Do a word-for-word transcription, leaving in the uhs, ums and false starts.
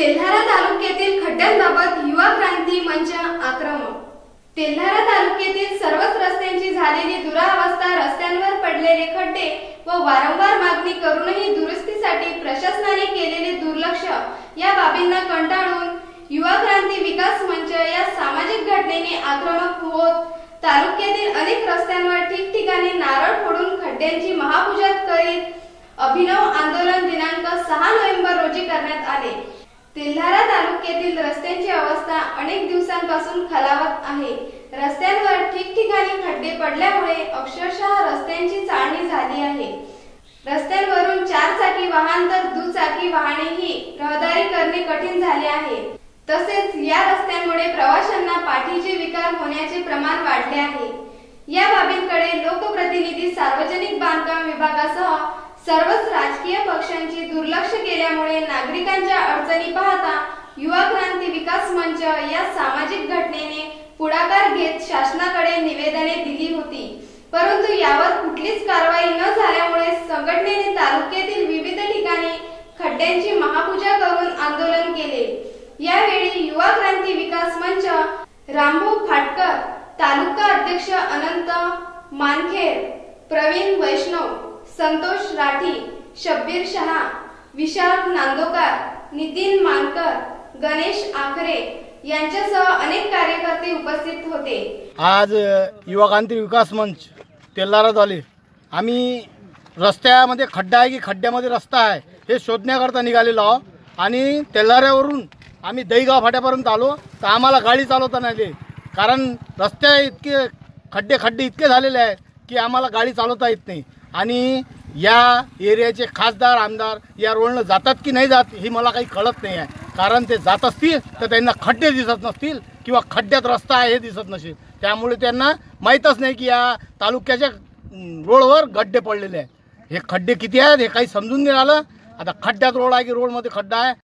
तेल्हारा तालुक्यातील खड्ड्यांबाबत युवा क्रांती मंच आक्रमक। तेल्हारा तालुक्यातील सर्वच रस्त्यांची झालेली दुरावस्था, रस्त्यांवर पडलेले खड्डे व वारंवार मागणी करूनही दुरुस्तीसाठी प्रशासनाने केलेले दुर्लक्ष या बाबींना कंटाळून युवा क्रांती विकास मंच या सामाजिक घटनेने आक्रमक होत तालुक्यातील अनेक रस्त्यांवर ठिकठिकाणी नारळ फोडून खड्ड्यांची महापूजा करीत अभिनव आंदोलन दिनांक सहा नोव्हेंबर रोजी करण्यात आले। तेल्हारा तालुक्यातील रस्त्यांची अवस्था अनेक दिवसांपासून खालावत आहे। रस्त्यांवर ठिकठिकाणी खड्डे पडल्यामुळे अक्षरशः रस्त्यांची चाळणी झाली आहे। रस्त्यांवरून चार चाकी वाहन तर दुचाकी वाहनेही रहदारी करणे कठीण झाले आहे। तसेच या रस्त्यांमुळे प्रवाशांना पाठीचे विकार होण्याचे प्रमाण वाढले आहे। या बाबींकडे लोकप्रतिनिधी, सार्वजनिक बांधकाम विभागासह सर्वच राजकीय पक्षांची दुर्लक्ष केल्यामुळे नागरिकांच्या अडचणी पाहता युवा क्रांती विकास मंच या सामाजिक घटनेने पुढाकार घेत शासनाकडे निवेदने दिली होती, परंतु यावर कुठलीच कारवाई न झाल्यामुळे संघटनेने तालुक्यातील विविध ठिकाणी खड्ड्यांची महापूजा करून आंदोलन केले। यावेळी युवा क्रांती विकास मंच रामभाऊ फाटकर, तालुका अध्यक्ष अनंत मानखेर, प्रवीण वैष्णव, संतोष राठी, शब्बीर शहा, विशाल नांदोकर, नितीन मानकर, गणेश आखरे यांच्यासह अनेक कार्यकर्ते उपस्थित होते। आज युवा क्रांती विकास मंच तेल्हारा झाले आम्ही रस्त्यामध्ये खड्डा आहे की खड्ड्यामध्ये रस्ता आहे हे शोधण्याकरता निघालेलो आहोत आणि तेल्हाऱ्यावरून आम्ही दहीगाव फाट्यापर्यंत आलो तर आम्हाला गाडी चालवता नाही आली, कारण रस्ते इतके खड्डे खड्डे इतके झालेले आहेत की आम्हाला गाडी चालवता येत नाही। आणि या एरियाचे खासदार आमदार या रोडनं जातात की नाही जात ही मला काही कळत नाही आहे, कारण ते जात असतील तर त्यांना खड्डे दिसत नसतील किंवा खड्ड्यात रस्ता आहे हे दिसत नसेल, त्यामुळे त्यांना माहीतच नाही की या तालुक्याच्या रोडवर गड्डे पडलेले आहेत। हे खड्डे किती आहेत हे काही समजून नाही आलं। आता खड्ड्यात रोड आहे की रोडमध्ये खड्डा आहे